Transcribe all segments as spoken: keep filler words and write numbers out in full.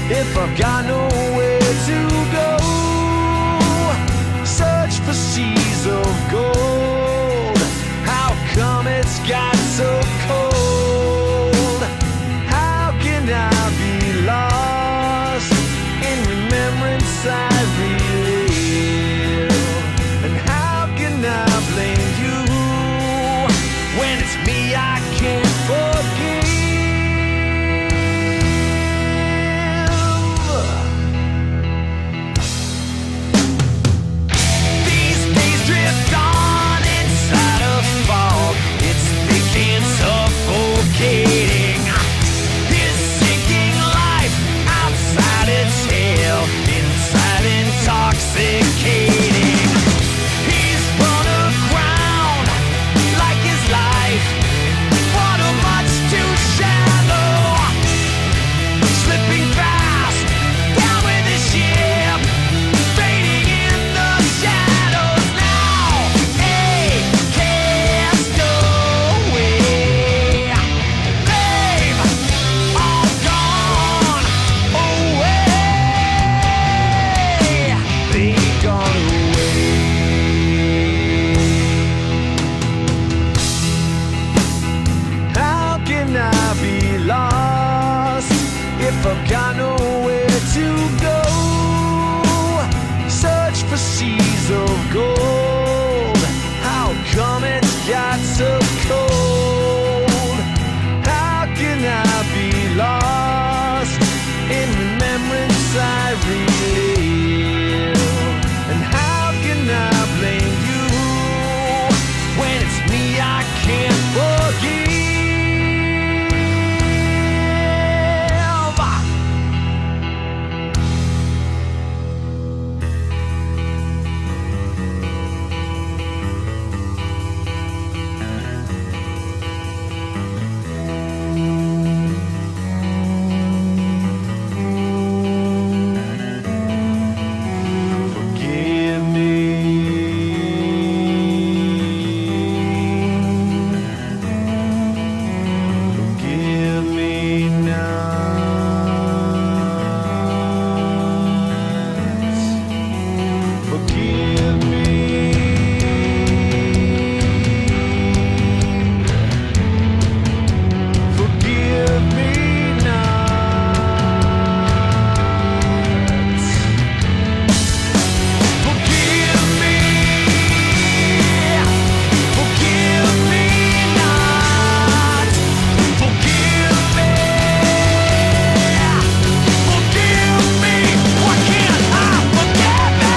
if I've got nowhere to go? Search for seas of gold. How come it's got so cold? How can I be lost in remembrance I relive? And how can I blame you when it's me I can't forgive? These days drift on inside a fog. It's thick and suffocating. His sinking life outside its hell, inside intoxicating. He's run aground like his life, water much too shallow, slipping fast down with the ship, fading in the shadows now. A castaway, they've all gone away. They've gone away. How can I be lost if I've got nowhere to go? Search for seas of gold. How come it's got so cold? How can I be lost in remembrance I relive? And how can I blame you when it's me I can't forgive? Forgive me. Forgive me not. Forgive me. Forgive me not. Forgive me. Forgive me not. Forgive me. Forgive me. Why can't I forgive me?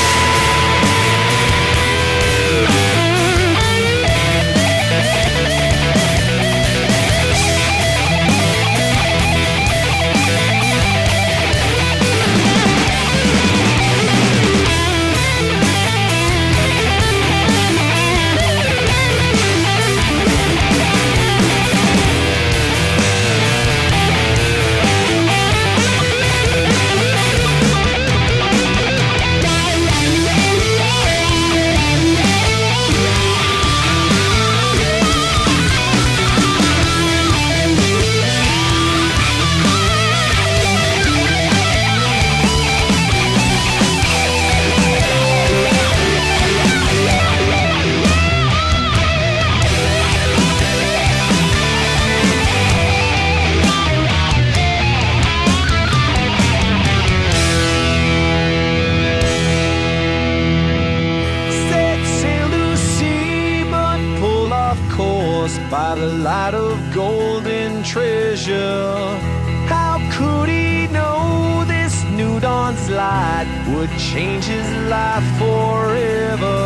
Set sail to sea, but pull off course by the light of golden treasure. How could he know this new dawn's light would change his life forever?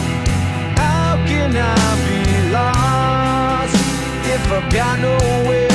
How can I be lost if I've got nowhere